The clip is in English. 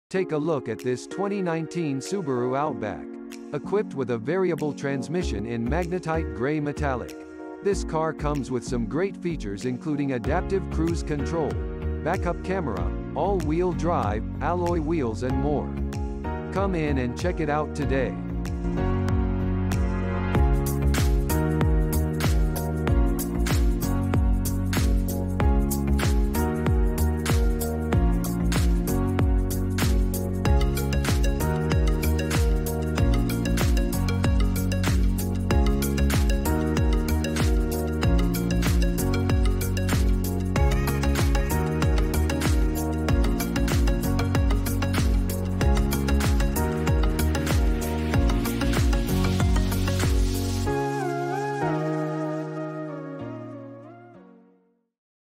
Take a look at this 2019 Subaru Outback. Equipped with a variable transmission in magnetite gray metallic. This car comes with some great features including adaptive cruise control, backup camera, all-wheel drive, alloy wheels and more. Come in and check it out today.